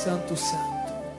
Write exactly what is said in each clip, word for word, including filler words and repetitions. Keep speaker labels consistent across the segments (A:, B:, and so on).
A: Santo, Santo.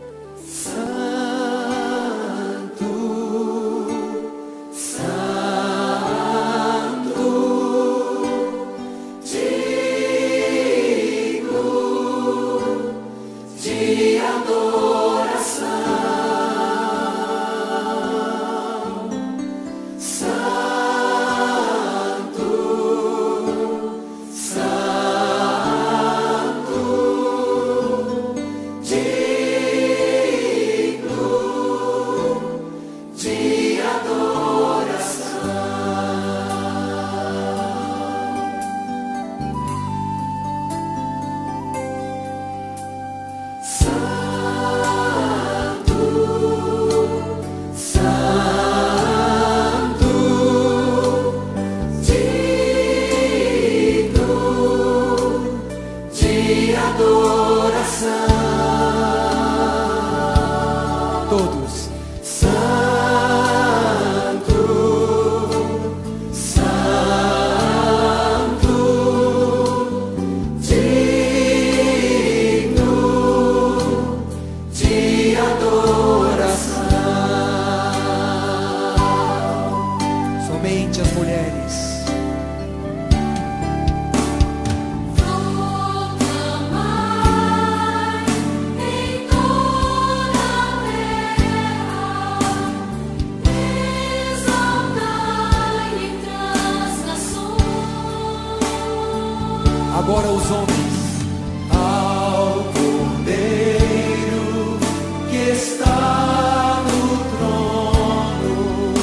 A: Agora os homens, ao Cordeiro que está no trono,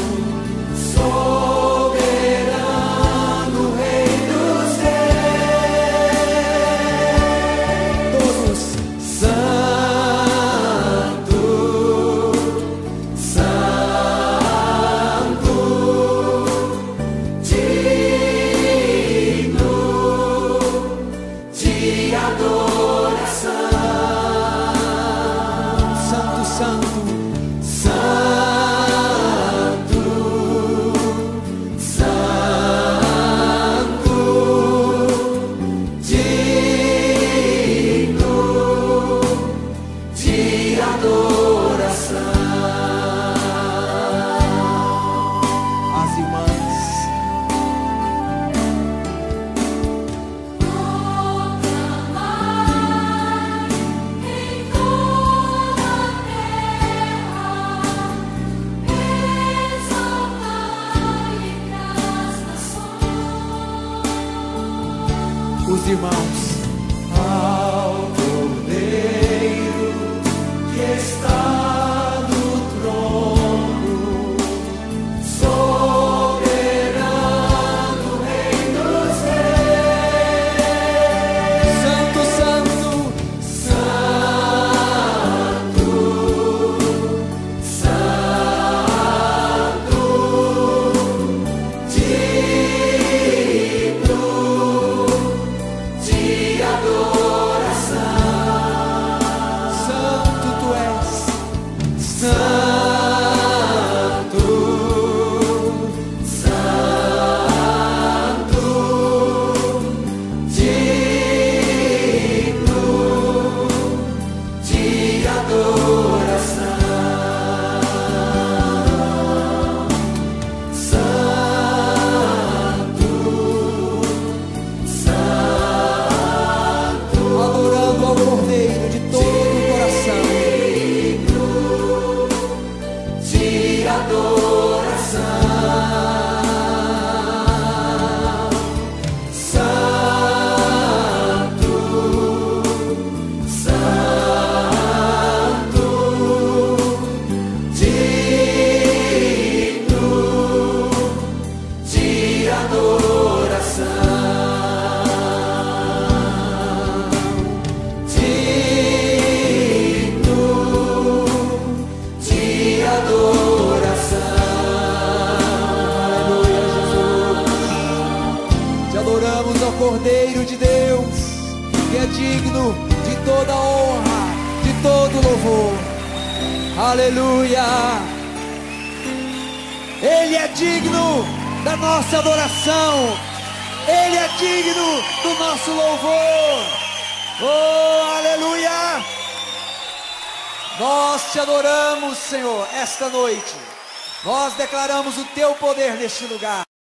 A: soberano Rei dos Reis, todos, Santo, Santo, digno de adoração, Santo, Santo, Santo, Santo, digno de adoração. As irmãs, os irmãos, ao Cordeiro que está no trono, soberano Rei dos Reis, Santo, Santo, Santo, Santo, digno de adoração, Santo tu és, Santo, Santo, digno de adoração, Santo, Santo, adorando ao Cordeiro de todo o coração, de adoração, Santo, Santo, digno de adoração, digno de adoração. Aleluia, Jesus. Te adoramos, ó Cordeiro de Deus, que é digno de toda honra, de todo louvor. Aleluia. Ele é digno da nossa adoração. Ele é digno do nosso louvor. Oh, aleluia. Nós te adoramos, Senhor, esta noite. Nós declaramos o teu poder neste lugar.